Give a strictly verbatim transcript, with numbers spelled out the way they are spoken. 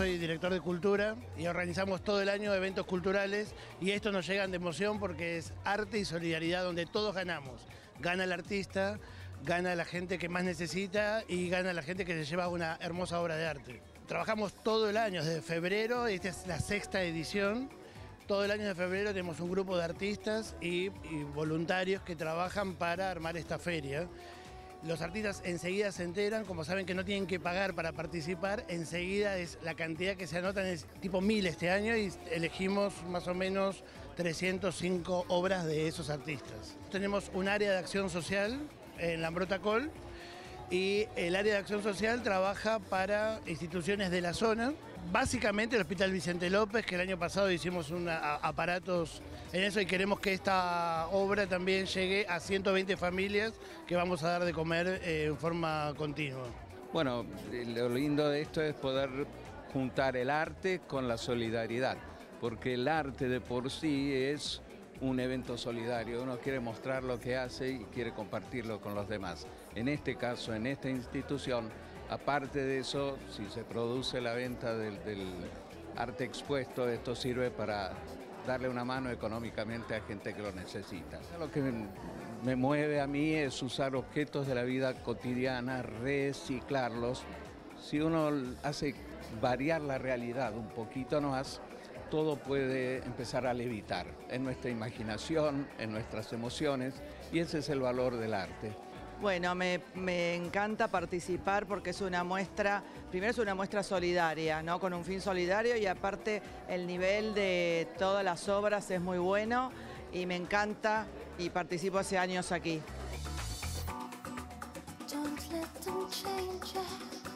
soy director de cultura y organizamos todo el año eventos culturales y estos nos llegan de emoción porque es arte y solidaridad donde todos ganamos. Gana el artista, gana la gente que más necesita y gana la gente que se lleva una hermosa obra de arte. Trabajamos todo el año, desde febrero, esta es la sexta edición. Todo el año de febrero tenemos un grupo de artistas y, y voluntarios que trabajan para armar esta feria. Los artistas enseguida se enteran, como saben que no tienen que pagar para participar, enseguida es la cantidad que se anotan, es tipo mil este año y elegimos más o menos trescientas cinco obras de esos artistas. Tenemos un área de acción social en Lambrota-Col y el área de acción social trabaja para instituciones de la zona. Básicamente el Hospital Vicente López, que el año pasado hicimos una, a, aparatos en eso y queremos que esta obra también llegue a ciento veinte familias que vamos a dar de comer eh, en forma continua. Bueno, lo lindo de esto es poder juntar el arte con la solidaridad, porque el arte de por sí es un evento solidario, uno quiere mostrar lo que hace y quiere compartirlo con los demás. En este caso, en esta institución, aparte de eso, si se produce la venta del, del arte expuesto, esto sirve para darle una mano económicamente a gente que lo necesita. Lo que me, me mueve a mí es usar objetos de la vida cotidiana, reciclarlos. Si uno hace variar la realidad un poquito más, todo puede empezar a levitar en nuestra imaginación, en nuestras emociones, y ese es el valor del arte. Bueno, me, me encanta participar porque es una muestra, primero es una muestra solidaria, ¿no? Con un fin solidario y aparte el nivel de todas las obras es muy bueno y me encanta y participo hace años aquí. Don't let them change us.